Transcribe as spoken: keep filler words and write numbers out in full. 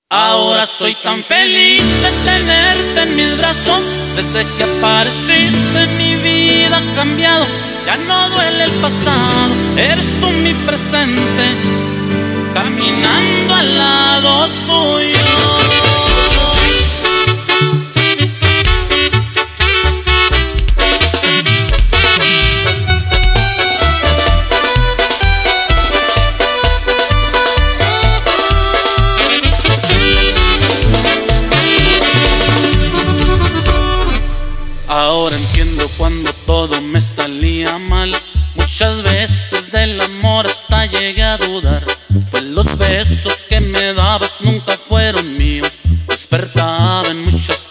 Ahora soy tan feliz de tenerte en mis brazos. Desde que apareciste mi vida ha cambiado. Ya no duele el pasado, eres tú mi presente, caminando al lado tuyo. Ahora entiendo cuando todo me salía mal. Muchas veces del amor hasta llegué a dudar, pues los besos que me dabas nunca fueron míos. Despertaba en muchas